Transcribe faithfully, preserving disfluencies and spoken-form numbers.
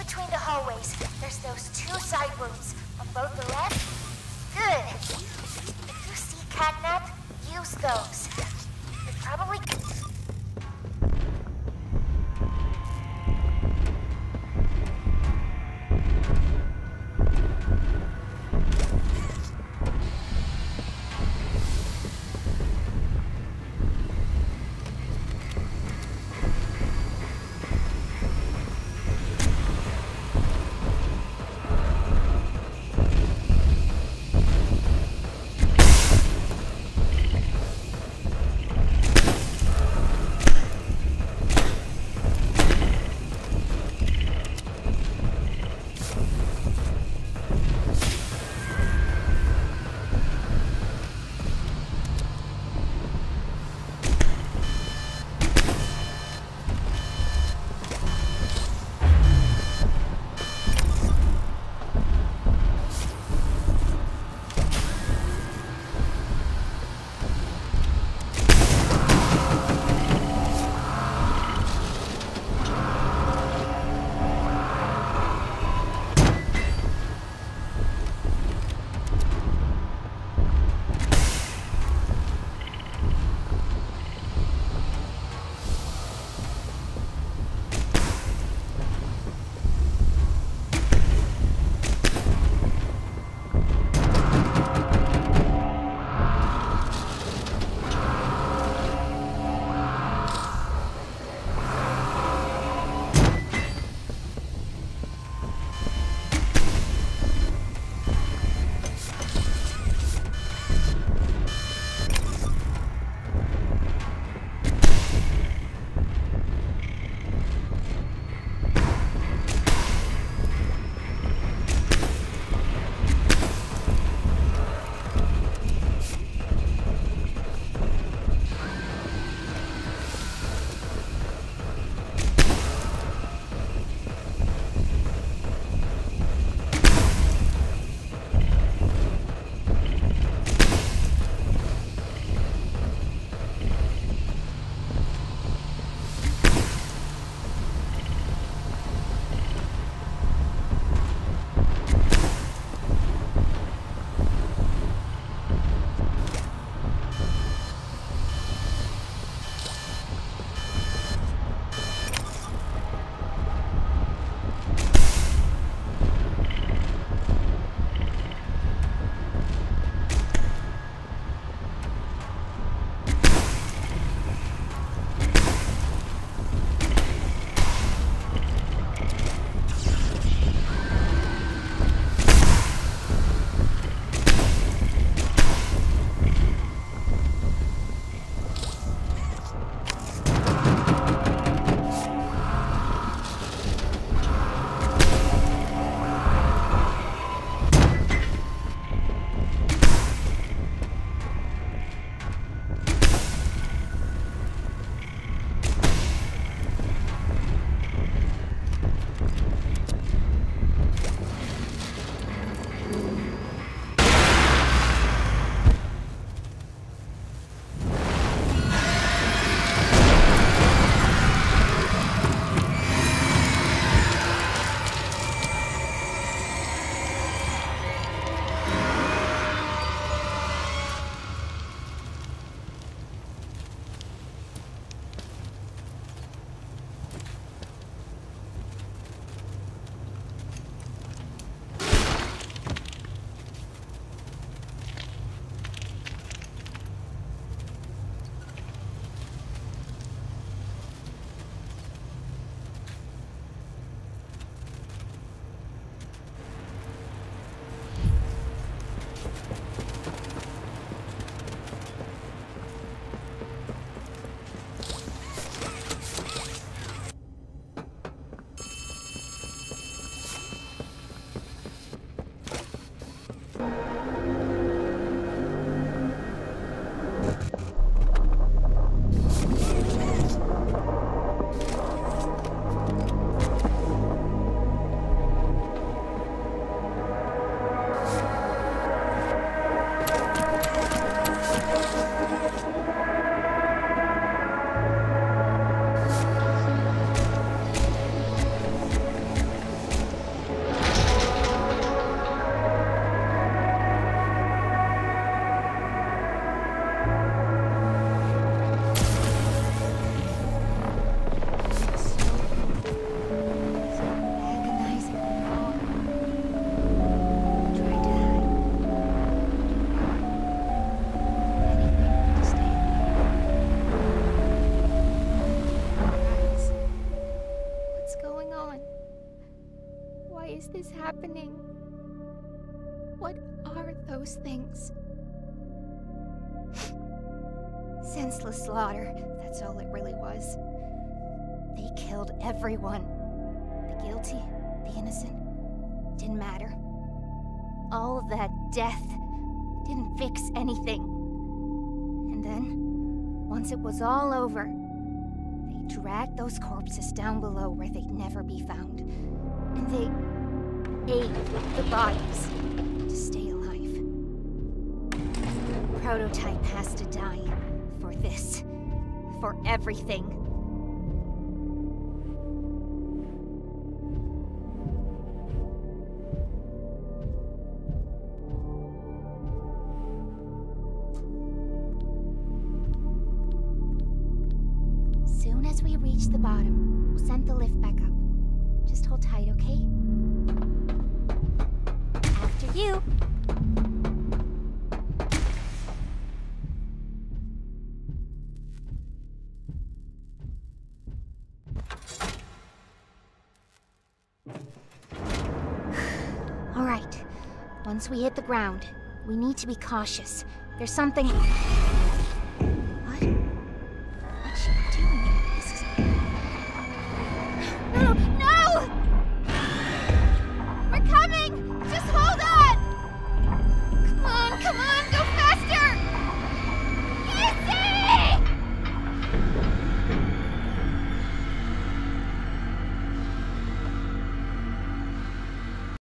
between the hallways, there's those two side rooms on both the left. Good. If you see catnap, use those. You're probably... is this happening? What are those things? Senseless slaughter, that's all it really was. They killed everyone. The guilty, the innocent, didn't matter. All of that death didn't fix anything. And then, once it was all over, they dragged those corpses down below where they'd never be found. And they ate the bodies to stay alive. Prototype has to die for this, for everything. Soon as we reach the bottom, we'll send the lift back up. Just hold tight, okay? After you. All right. Once we hit the ground, we need to be cautious. There's something...